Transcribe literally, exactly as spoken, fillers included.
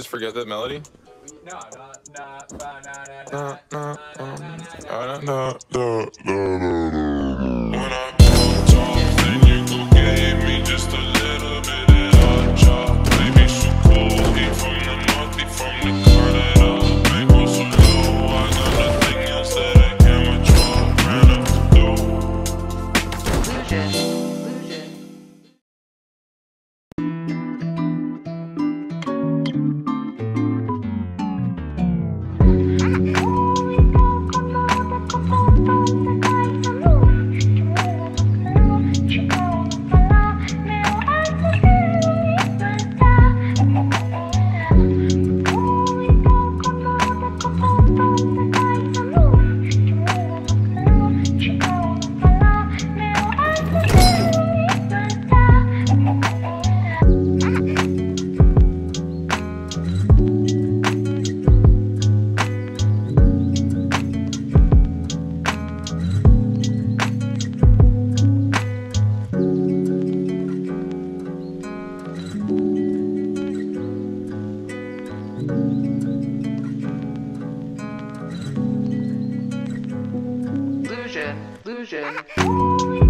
just forget that melody? No, no, no, no, No, no, no, no, no, no, no, no, no. When I talk, then you go give me just a little bit of hot chop. Baby, so cold, he from the north, he from the car that up. Ain't go so low, I got nothing else that I can withdraw. Ran up the door. Illusion, illusion.